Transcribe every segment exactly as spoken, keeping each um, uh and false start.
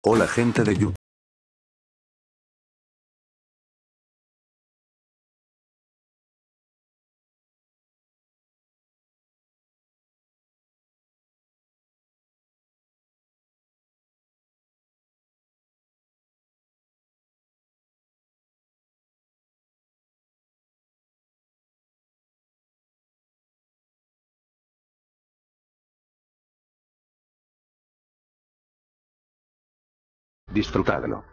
Hola gente de YouTube. Disfrutadlo.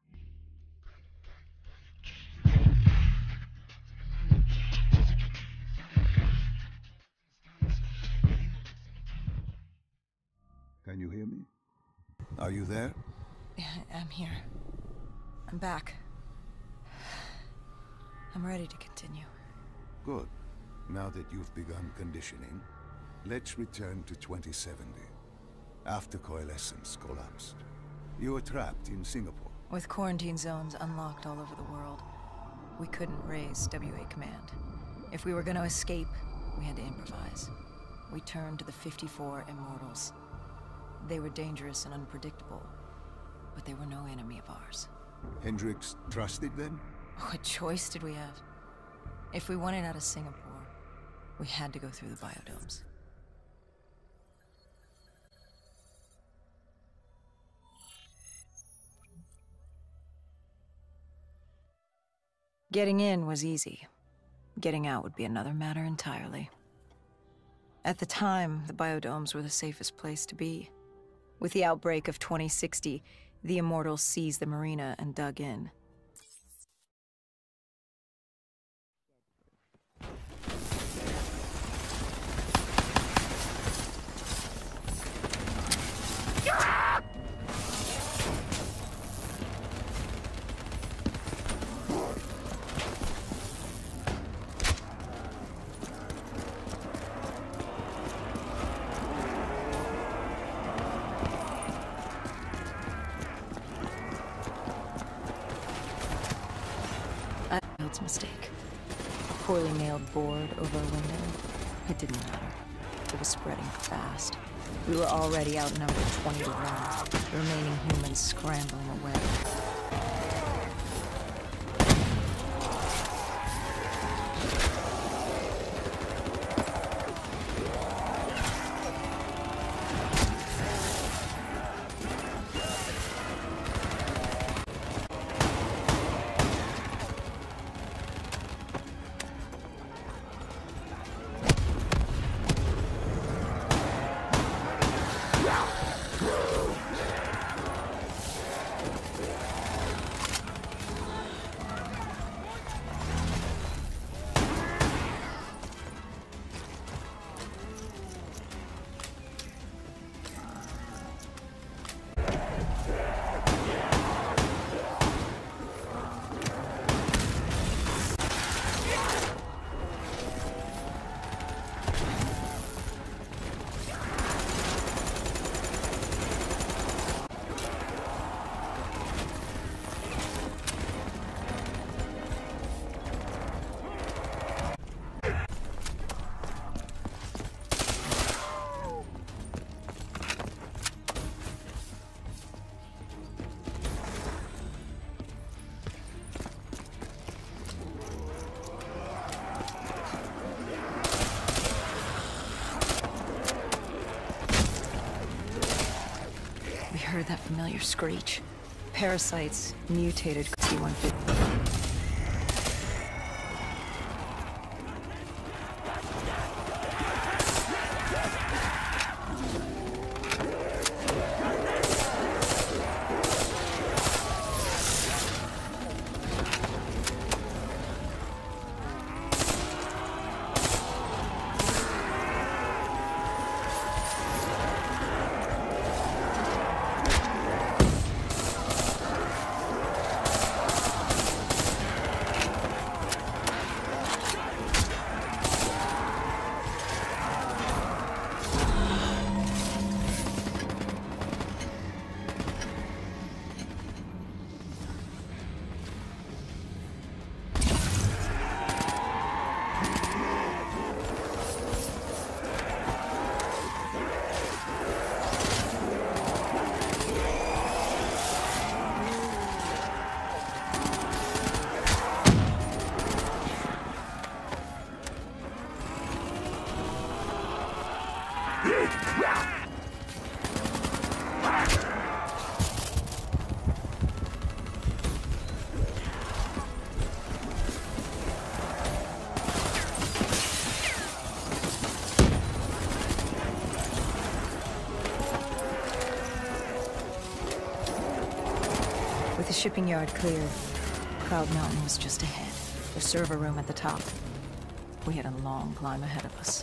Can you hear me? Are you there? I'm here. I'm back. I'm ready to continue. Good. Now that you've begun conditioning, let's return to twenty seventy. After Coalescence collapsed, you were trapped in Singapore. With quarantine zones unlocked all over the world, we couldn't raise W A command. If we were going to escape, we had to improvise. We turned to the fifty-four Immortals. They were dangerous and unpredictable, but they were no enemy of ours. Hendricks trusted them? What choice did we have? If we wanted out of Singapore, we had to go through the biodomes. Getting in was easy. Getting out would be another matter entirely. At the time, the biodomes were the safest place to be. With the outbreak of twenty sixty, the Immortals seized the marina and dug in. Mistake. A poorly nailed board over a window. It didn't matter. It was spreading fast. We were already outnumbered twenty to one, the remaining humans scrambling away. Heard that familiar screech. Parasites mutated T one fifty. With the shipping yard cleared, Cloud Mountain was just ahead. The server room at the top. We had a long climb ahead of us.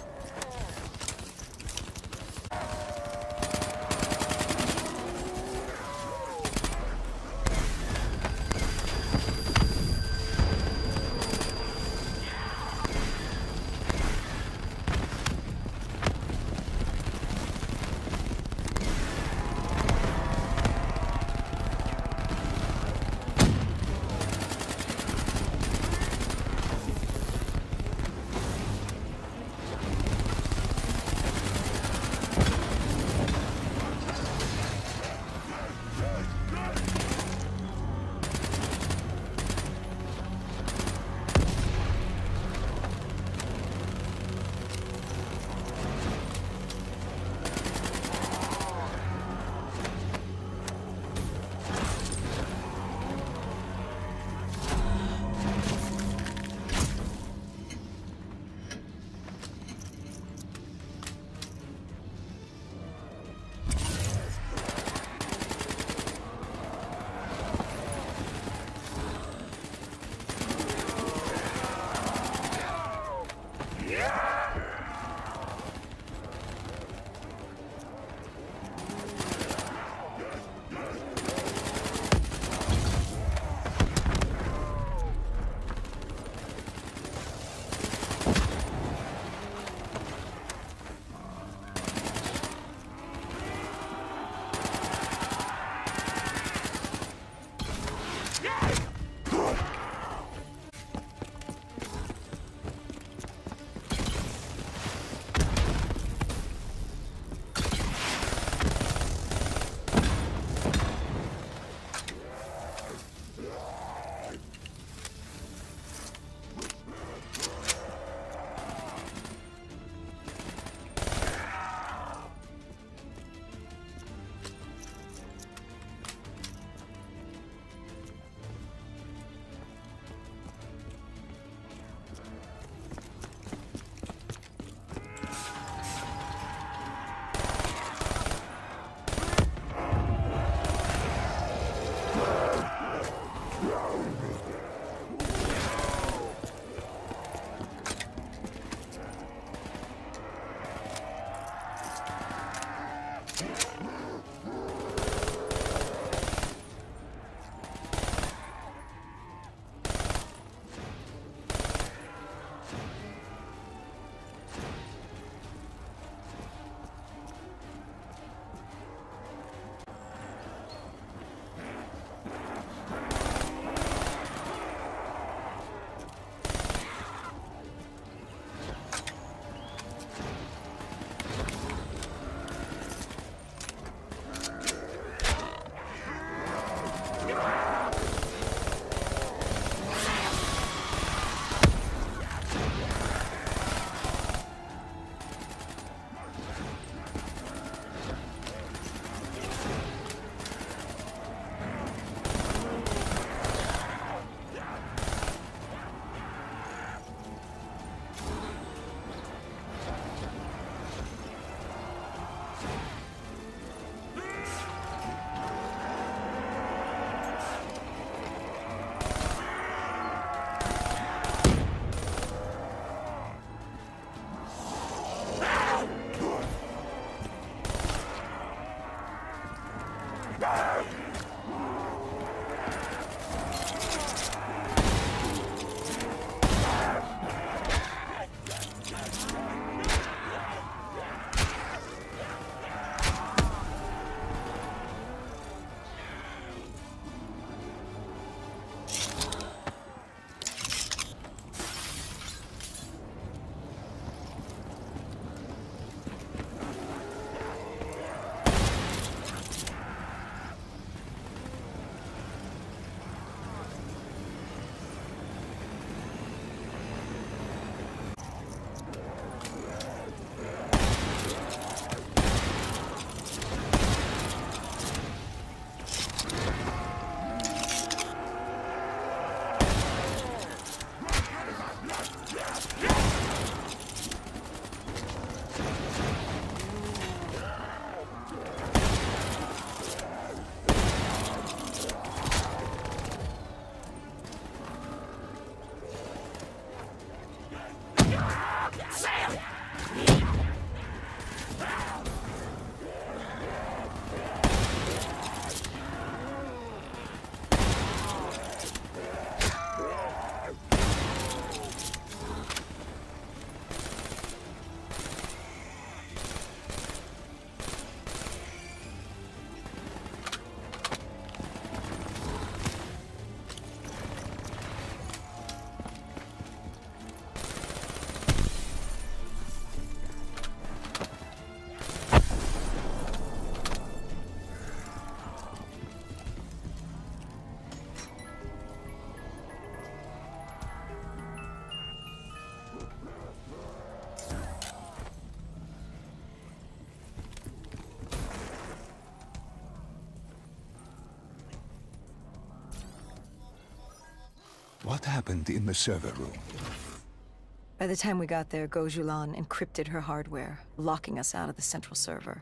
What happened in the server room? By the time we got there, Gojulan encrypted her hardware, locking us out of the central server.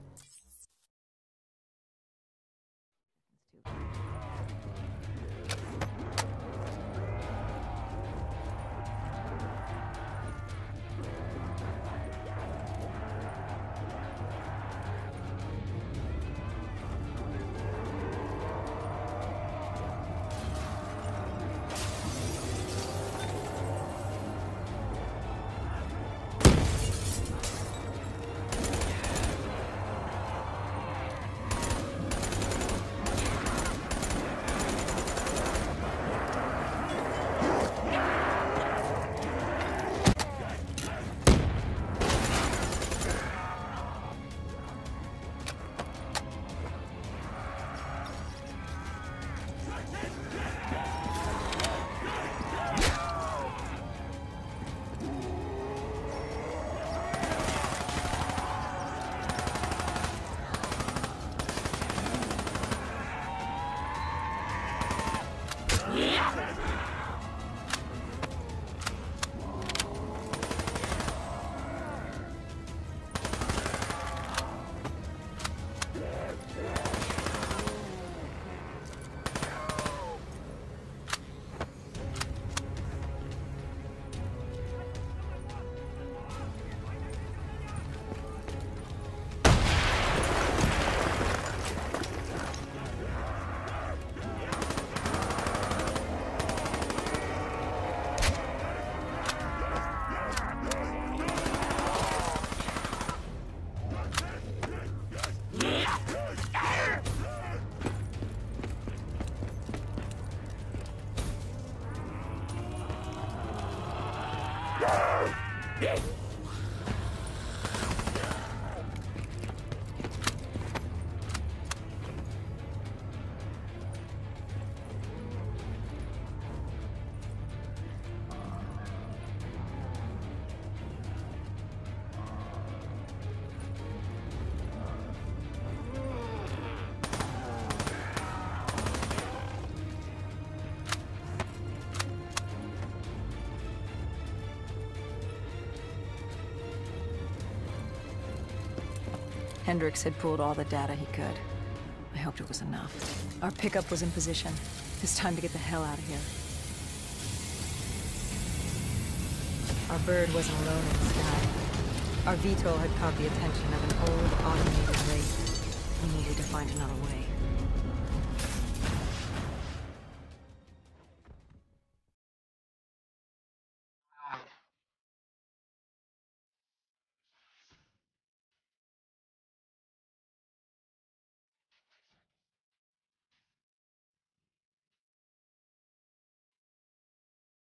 Hendricks had pulled all the data he could. I hoped it was enough. Our pickup was in position. It's time to get the hell out of here. Our bird wasn't alone in the sky. Our V TOL had caught the attention of an old automated race. We needed to find another way.